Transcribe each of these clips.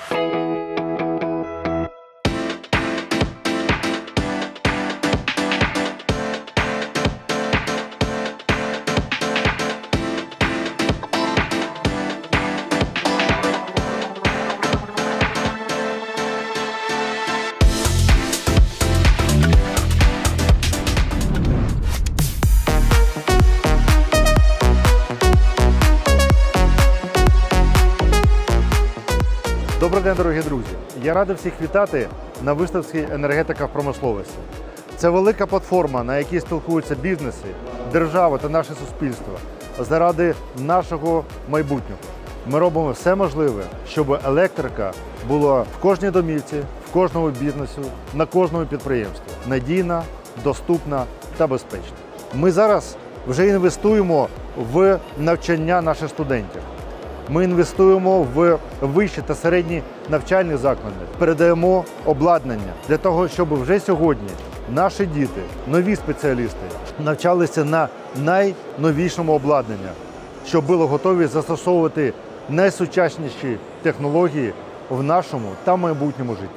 Добрий день, дорогі друзі! Я радий всіх вітати на виставці «Енергетика в промисловості». Це велика платформа, на якій спілкуються бізнеси, держава та наше суспільство заради нашого майбутнього. Ми робимо все можливе, щоб електрика була в кожній домівці, в кожному бізнесі, на кожному підприємстві. Надійна, доступна та безпечна. Ми зараз вже інвестуємо в навчання наших студентів. Ми інвестуємо в вищі та середні навчальні заклади, передаємо обладнання для того, щоб вже сьогодні наші діти, нові спеціалісти, навчалися на найновішому обладнанні, щоб були готові застосовувати найсучасніші технології в нашому та майбутньому житті.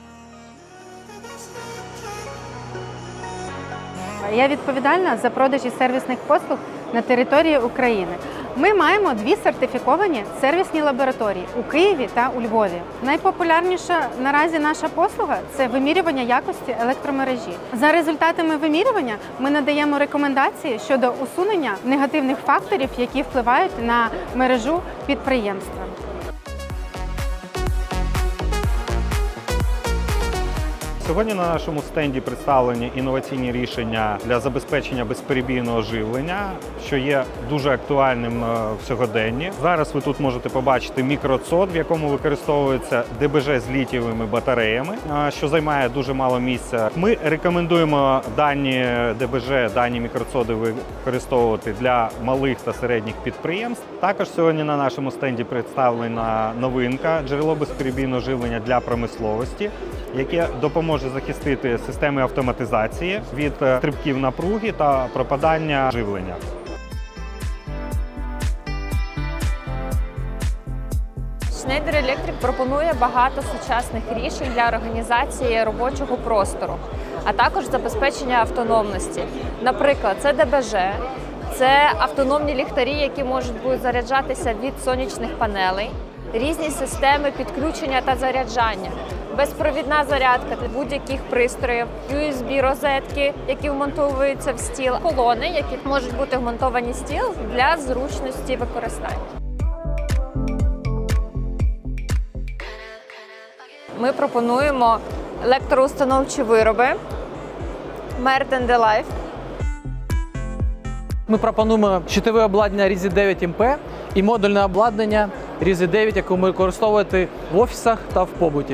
Я відповідальна за продажі сервісних послуг на території України. Ми маємо 2 сертифіковані сервісні лабораторії у Києві та у Львові. Найпопулярніша наразі наша послуга – це вимірювання якості електромережі. За результатами вимірювання ми надаємо рекомендації щодо усунення негативних факторів, які впливають на мережу підприємства. Сьогодні на нашому стенді представлені інноваційні рішення для забезпечення безперебійного живлення, що є дуже актуальним в сьогоденні. Зараз ви тут можете побачити мікроцод, в якому використовується ДБЖ з літієвими батареями, що займає дуже мало місця. Ми рекомендуємо дані ДБЖ, дані мікроцоди використовувати для малих та середніх підприємств. Також сьогодні на нашому стенді представлена новинка – джерело безперебійного живлення для промисловості, яке допоможе захистити системи автоматизації від стрибків напруги та пропадання живлення. Schneider Electric пропонує багато сучасних рішень для організації робочого простору, а також забезпечення автономності. Наприклад, це ДБЖ, це автономні ліхтарі, які можуть бути заряджатися від сонячних панелей, різні системи підключення та заряджання, безпровідна зарядка для будь-яких пристроїв, USB-розетки, які вмонтовуються в стіл, колони, які можуть бути вмонтовані в стіл для зручності використання. Ми пропонуємо електроустановчі вироби Merit and the Life. Ми пропонуємо щитове обладнання RIZI 9 МП і модульне обладнання RIZI 9, яке ми використовуєте в офісах та в побуті.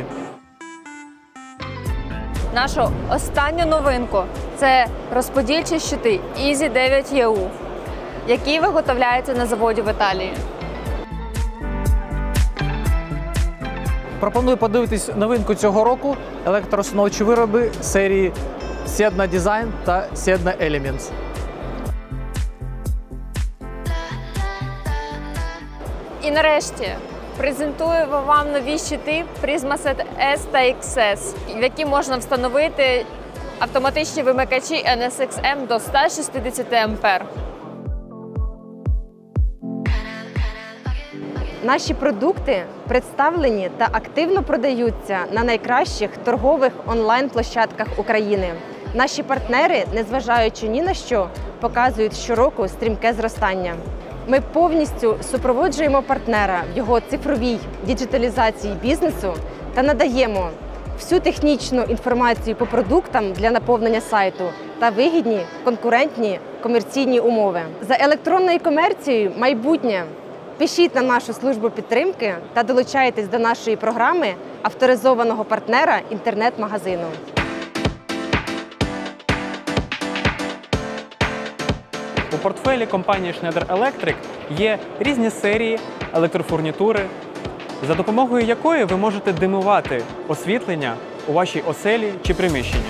Нашу останню новинку – це розподільчі щити EASY 9 EU, які виготовляються на заводі в Італії. Пропоную подивитись новинку цього року – електроустановчі вироби серії Sedna Design та Sedna Elements. І нарешті презентуємо вам нові щити PrismaSet S та XS, в які можна встановити автоматичні вимикачі NSXM до 160 А. Наші продукти представлені та активно продаються на найкращих торгових онлайн-площадках України. Наші партнери, незважаючи ні на що, показують щороку стрімке зростання. Ми повністю супроводжуємо партнера в його цифровій діджиталізації бізнесу та надаємо всю технічну інформацію по продуктам для наповнення сайту та вигідні конкурентні комерційні умови. За електронною комерцією майбутнє. Пишіть на нашу службу підтримки та долучайтесь до нашої програми авторизованого партнера інтернет-магазину. У портфелі компанії Schneider Electric є різні серії електрофурнітури, за допомогою якої ви можете димувати освітлення у вашій оселі чи приміщенні.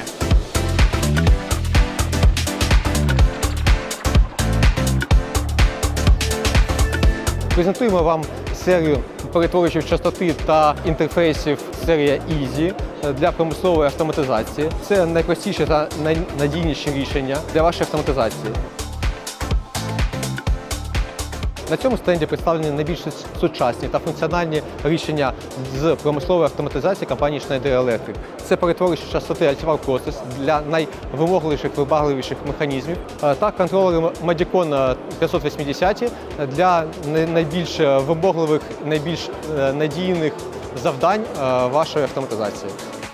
Презентуємо вам серію перетворюючих частоти та інтерфейсів серія Easy для промислової автоматизації. Це найпростіше та найнадійніші рішення для вашої автоматизації. На цьому стенді представлені найбільш сучасні та функціональні рішення з промислової автоматизації компанії Schneider Electric. Це перетворюючі частоти Altivar Process для найвимогливіших, вибагливіших механізмів та контролери Modicon 580 для найбільш вимогливих, найбільш надійних завдань вашої автоматизації.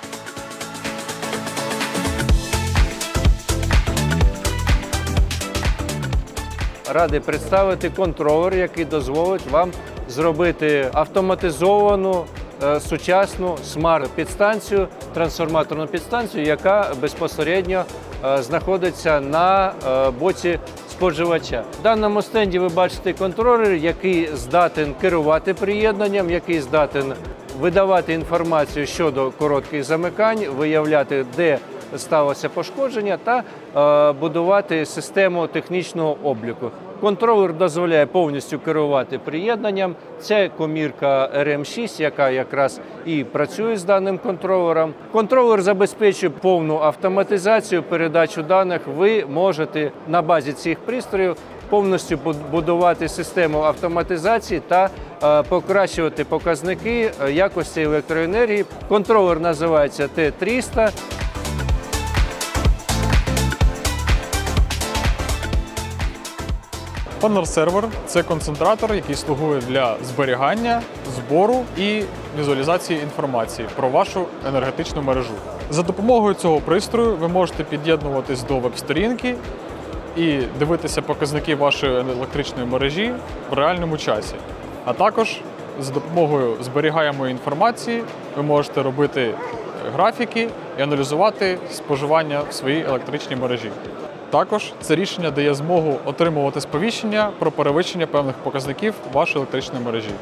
Радий представити контролер, який дозволить вам зробити автоматизовану, сучасну смарт-підстанцію, трансформаторну підстанцію, яка безпосередньо знаходиться на боці споживача. В даному стенді ви бачите контролер, який здатен керувати приєднанням, який здатен видавати інформацію щодо коротких замикань, виявляти, де сталося пошкодження, та будувати систему технічного обліку. Контролер дозволяє повністю керувати приєднанням. Це комірка RM6, яка якраз і працює з даним контролером. Контролер забезпечує повну автоматизацію, передачу даних. Ви можете на базі цих пристроїв повністю будувати систему автоматизації та покращувати показники якості електроенергії. Контролер називається T300. Honor Server – це концентратор, який слугує для зберігання, збору і візуалізації інформації про вашу енергетичну мережу. За допомогою цього пристрою ви можете під'єднуватись до веб-сторінки і дивитися показники вашої електричної мережі в реальному часі. А також за допомогою зберігаємої інформації ви можете робити графіки і аналізувати споживання в своїй електричній мережі. Також це рішення дає змогу отримувати сповіщення про перевищення певних показників вашої електричної мережі.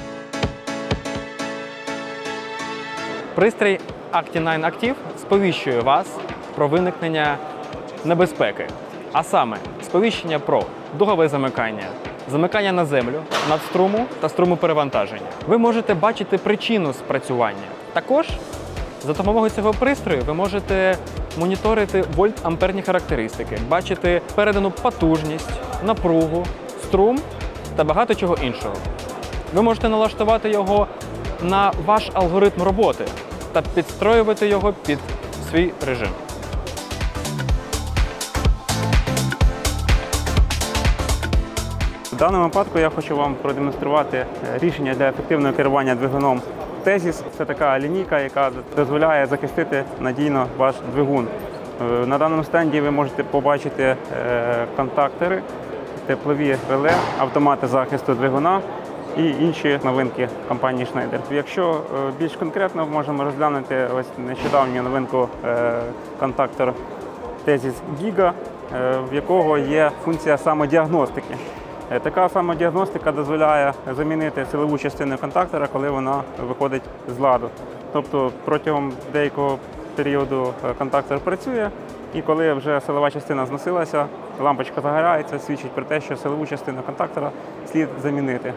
Пристрій Acti9 Active сповіщує вас про виникнення небезпеки, а саме сповіщення про дугове замикання, замикання на землю, надструму та струмоперевантаження. Ви можете бачити причину спрацювання. Також за допомогою цього пристрою ви можете моніторити вольт-амперні характеристики, бачити передану потужність, напругу, струм та багато чого іншого. Ви можете налаштувати його на ваш алгоритм роботи та підстроювати його під свій режим. В даному випадку я хочу вам продемонструвати рішення для ефективного керування двигуном Tezis. Це така лінійка, яка дозволяє захистити надійно ваш двигун. На даному стенді ви можете побачити контактори, теплові реле, автомати захисту двигуна і інші новинки компанії Schneider. Якщо більш конкретно, можемо розглянути ось нещодавню новинку контактор Tezis Giga, в якого є функція самодіагностики. Така самодіагностика дозволяє замінити силову частину контактора, коли вона виходить з ладу. Тобто протягом деякого періоду контактор працює, і коли вже силова частина зносилася, лампочка загорається, свідчить про те, що силову частину контактора слід замінити.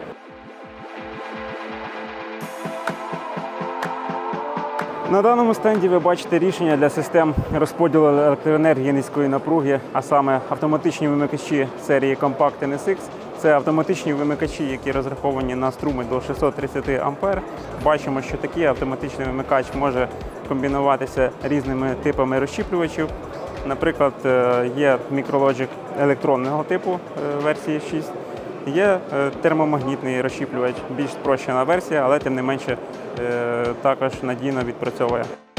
На даному стенді ви бачите рішення для систем розподілу електроенергії низької напруги, а саме автоматичні вимикачі серії Compact NSX. Це автоматичні вимикачі, які розраховані на струми до 630 А. Бачимо, що такий автоматичний вимикач може комбінуватися різними типами розщіплювачів. Наприклад, є Micrologic електронного типу версії 6. Є термомагнітний розщіплювач, більш спрощена версія, але тим не менше також надійно відпрацьовує.